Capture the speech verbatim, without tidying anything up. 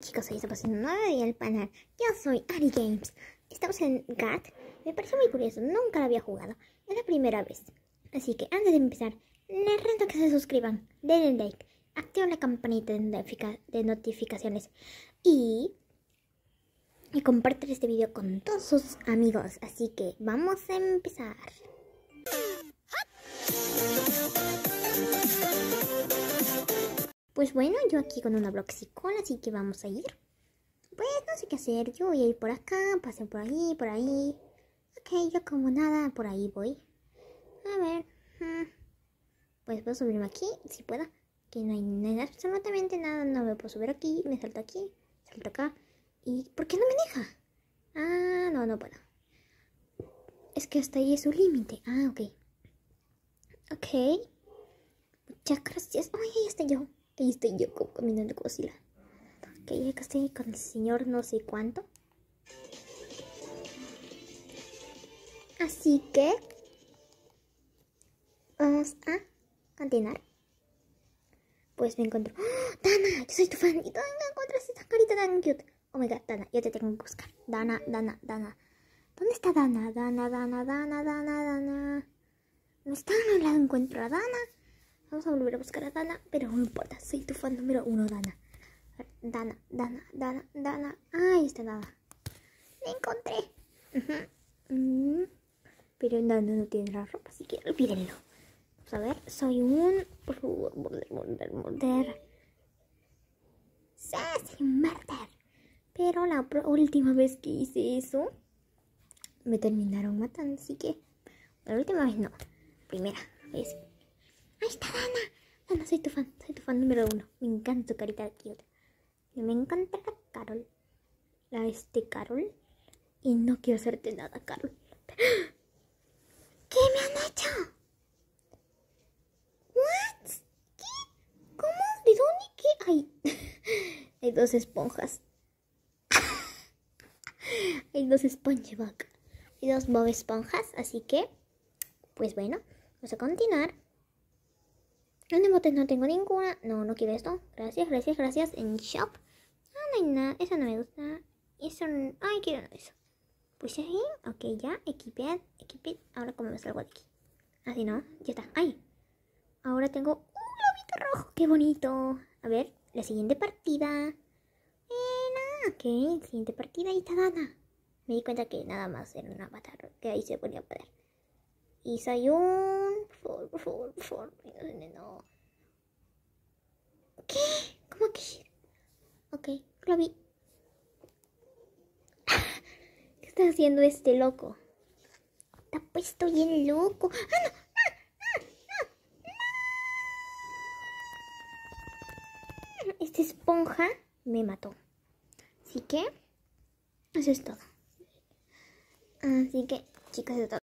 Chicos, hoy estamos en un nuevo día del canal. Yo soy Ari Games. Estamos en G A T. Me pareció muy curioso, nunca lo había jugado. Es la primera vez. Así que antes de empezar, les reto que se suscriban, denle like, activen la campanita de, notifica de notificaciones y, y compartan este video con todos sus amigos. Así que vamos a empezar. Pues bueno, yo aquí con una Bloxicol, así que vamos a ir. Pues no sé qué hacer, yo voy a ir por acá, paseo por ahí, por ahí. Ok, yo como nada, por ahí voy. A ver, hmm. pues puedo subirme aquí, si puedo. Que no hay nada, absolutamente nada, no me puedo subir aquí, me salto aquí, salto acá. ¿Y por qué no me deja? Ah, no, no puedo. Es que hasta ahí es su límite. Ah, ok. Ok. Muchas gracias. Ay, ahí estoy yo. Ahí estoy yo como caminando como Godzilla. Ok, acá estoy con el señor no sé cuánto. Así que vamos a continuar. Pues me encuentro. ¡Oh, Dana! Yo soy tu fan. Y Dana, encuentras esta carita tan cute. Oh my god, Dana, yo te tengo que buscar. Dana, Dana, Dana. ¿Dónde está Dana? Dana, Dana, Dana, Dana, Dana. No está, no la encuentro a Dana. Vamos a volver a buscar a Dana, pero no importa, soy tu fan número uno, Dana. Dana, Dana, Dana, Dana. Ahí está Dana. La encontré. Uh-huh. mm. Pero Dana no tiene la ropa, así que olvídenlo. Vamos a ver, soy un... Murder, murder, murder. Sí, soy un murder. Pero la última vez que hice eso, me terminaron matando, así que... La última vez no. Primera vez. Ahí está Dana. Dana, soy tu fan. Soy tu fan número uno. Me encanta tu carita de cute. Y me encanta la Carol. La este Carol. Y no quiero hacerte nada, Carol. ¿Qué me han hecho? ¿What? ¿Qué? ¿Cómo? ¿De dónde? ¿Qué? Hay, hay dos esponjas. Hay dos SpongeBob. Hay dos Bob Esponjas. Así que, pues bueno, vamos a continuar. En emotes no tengo ninguna. No, no quiero esto. Gracias, gracias, gracias. En shop. Ah, no hay nada. Eso no me gusta. Eso no... Ay, quiero eso. Pues ahí. Ok, ya. Equiped. Equiped. Ahora como me salgo de aquí. Así no. Ya está. Ay. Ahora tengo un globito rojo. Qué bonito. A ver. La siguiente partida. Bueno, ok. Siguiente partida. Ahí está Dana. Me di cuenta que nada más era un avatar. Que ahí se ponía a poder. Y soy un... Por favor, por favor, por favor. No. ¿Qué? ¿Cómo que? Ok, lo vi. ¿Qué está haciendo este loco? Está puesto bien loco. ¡Ah, no! ¡Ah, no! ¡No! Esta esponja me mató. Así que... Eso es todo. Así que, chicos, eso es todo.